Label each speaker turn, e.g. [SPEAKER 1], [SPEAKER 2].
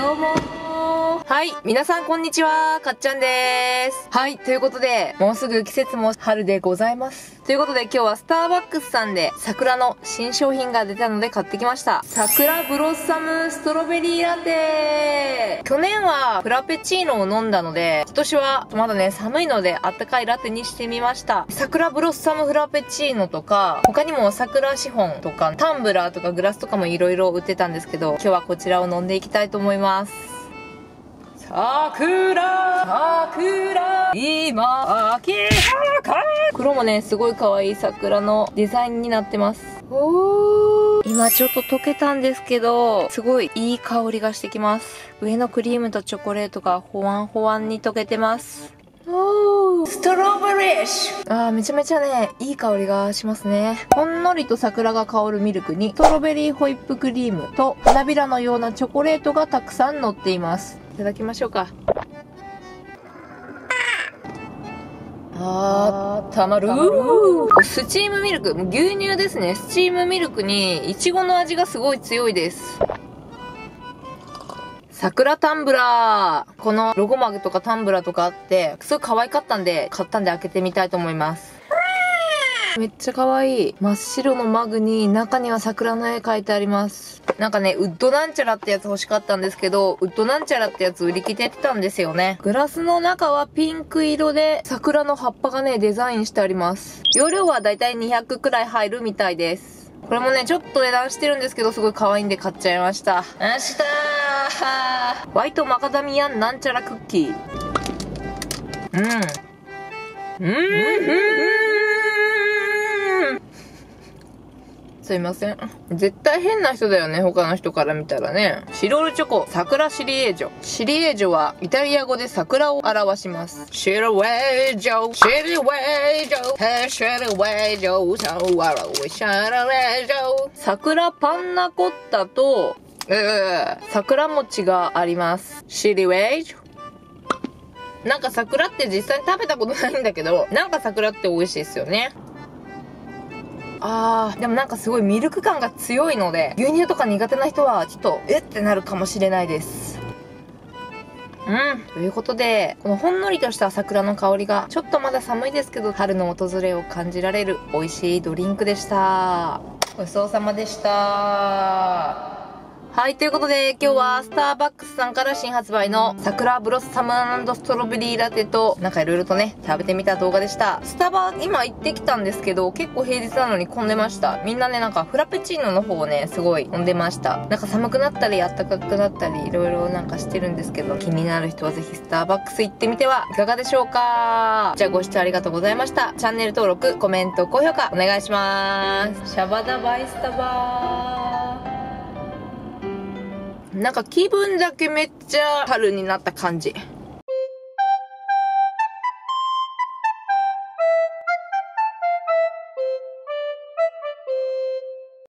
[SPEAKER 1] どうもはい、皆さんこんにちは、かっちゃんです。はい、ということで、もうすぐ季節も春でございます。ということで今日はスターバックスさんで桜の新商品が出たので買ってきました。桜ブロッサムストロベリーラテ。去年はフラペチーノを飲んだので、今年はまだね、寒いのであったかいラテにしてみました。桜ブロッサムフラペチーノとか、他にも桜シフォンとか、タンブラーとかグラスとかも色々売ってたんですけど、今日はこちらを飲んでいきたいと思います。桜今秋葉黒もねすごい可愛い桜のデザインになってます。今ちょっと溶けたんですけど、すごいいい香りがしてきます。上のクリームとチョコレートがほわんほわんに溶けてます。ストロベリッシュ。めちゃめちゃねいい香りがしますね。ほんのりと桜が香るミルクにストロベリーホイップクリームと花びらのようなチョコレートがたくさん乗っています。いただきましょうか。たまるスチームミルク、牛乳ですね。スチームミルクにイチゴの味がすごい強いです。桜タンブラー。このロゴマグとかタンブラーとかあって、すごい可愛かったんで、買ったんで開けてみたいと思います。めっちゃ可愛い。真っ白のマグに中には桜の絵描いてあります。なんかね、ウッドなんちゃらってやつ欲しかったんですけど、ウッドなんちゃらってやつ売り切れてたんですよね。グラスの中はピンク色で、桜の葉っぱがね、デザインしてあります。容量はだいたい200くらい入るみたいです。これもね、ちょっと値段してるんですけど、すごい可愛いんで買っちゃいました。ホワイトマカダミアンなんちゃらクッキー。すいません。絶対変な人だよね、他の人から見たらね。シロールチョコ、桜シリエージョ。シリエージョはイタリア語で桜を表します。シリエージョ、シリエージョ、シリエージョ、桜パンナコッタと、桜餅があります。シリエージョ。なんか桜って実際に食べたことないんだけど、なんか桜って美味しいですよね。でもなんかすごいミルク感が強いので、牛乳とか苦手な人はちょっと、ってなるかもしれないです。ということで、このほんのりとした桜の香りが、ちょっとまだ寒いですけど、春の訪れを感じられる美味しいドリンクでした。ごちそうさまでした。はい、ということで今日はスターバックスさんから新発売の桜ブロッサム&ストロベリーラテとなんかいろいろとね食べてみた動画でした。スタバ今行ってきたんですけど結構平日なのに混んでました。みんなねなんかフラペチーノの方をねすごい飲んでました。なんか寒くなったり暖かくなったりいろいろなんかしてるんですけど気になる人はぜひスターバックス行ってみてはいかがでしょうか。じゃあご視聴ありがとうございました。チャンネル登録、コメント、高評価お願いします。シャバダバイスタバー。なんか気分だけめっちゃ春になった感じ。